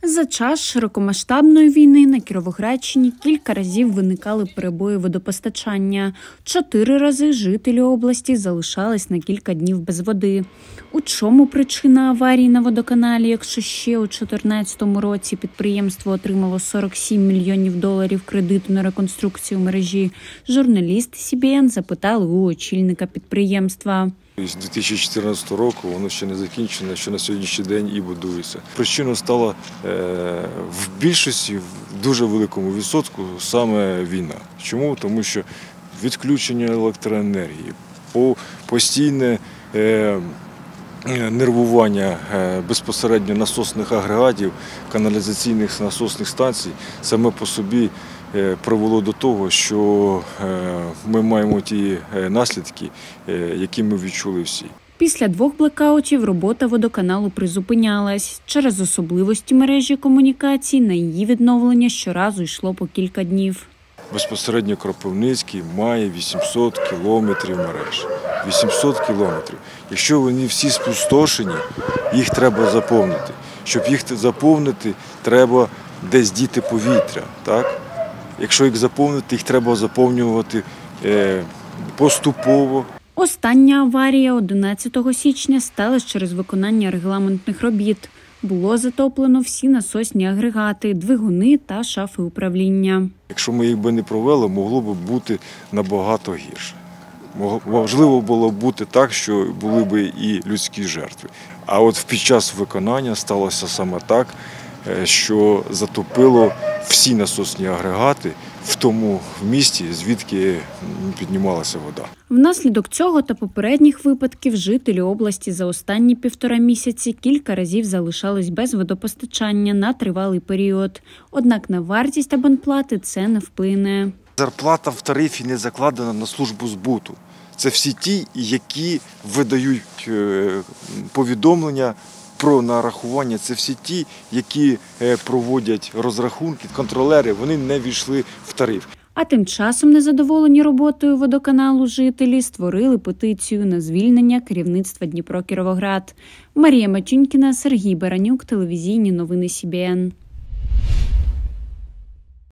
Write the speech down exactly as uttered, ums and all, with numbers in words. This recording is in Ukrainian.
За час широкомасштабної війни на Кіровоградщині кілька разів виникали перебої водопостачання. Чотири рази жителі області залишались на кілька днів без води. У чому причина аварії на водоканалі, якщо ще у дві тисячі чотирнадцятому році підприємство отримало сорок сім мільйонів доларів кредиту на реконструкцію мережі? Журналісти Сі Бі Ен запитали у очільника підприємства. З дві тисячі чотирнадцятого року воно ще не закінчено, що на сьогоднішній день і будується. Причиною стала е, в більшості, в дуже великому відсотку, саме війна. Чому? Тому що відключення електроенергії, постійне е, нервування е, безпосередньо насосних агрегатів, каналізаційних насосних станцій саме по собі привело до того, що ми маємо ті наслідки, які ми відчули всі. Після двох блекаутів робота водоканалу призупинялась. Через особливості мережі комунікацій на її відновлення щоразу йшло по кілька днів. Безпосередньо Кропивницький має вісімсот кілометрів мереж. вісімсот кілометрів. Якщо вони всі спустошені, їх треба заповнити. Щоб їх заповнити, треба десь діти повітря, так? Якщо їх заповнити, їх треба заповнювати поступово. Остання аварія одинадцятого січня сталася через виконання регламентних робіт. Було затоплено всі насосні агрегати, двигуни та шафи управління. Якщо ми їх би не провели, могло б бути набагато гірше. Можливо було б бути так, що були б і людські жертви. А от під час виконання сталося саме так, що затопило всі насосні агрегати в тому місті, звідки піднімалася вода. Внаслідок цього та попередніх випадків жителі області за останні півтора місяці кілька разів залишались без водопостачання на тривалий період. Однак на вартість абонплати це не вплине. Зарплата в тарифі не закладена на службу збуту. Це всі ті, які видають повідомлення про нарахування, це всі ті, які проводять розрахунки, контролери, вони не ввійшли в тариф. А тим часом незадоволені роботою водоканалу жителі створили петицію на звільнення керівництва Дніпро-Кіровоград. Марія Матюнькіна, Сергій Баранюк, телевізійні новини Сі Бі Ен.